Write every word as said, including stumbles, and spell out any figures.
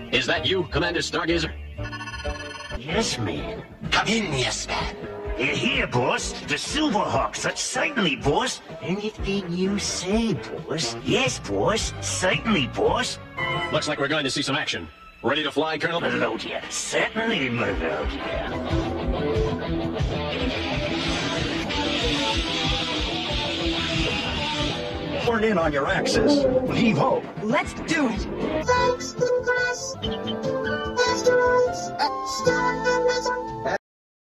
Is that you, Commander Stargazer? Yes, man. Come in, yes, man. They're here, boss. The Silverhawks, that's certainly, boss. Anything you say, boss. Yes, boss. Certainly, boss. Looks like we're going to see some action. Ready to fly, Colonel? Melodia. Certainly, Melodia. Turn in on your axis. Heave ho. Let's do it. Thanks, Impress. Asteroids. Uh, star and metal.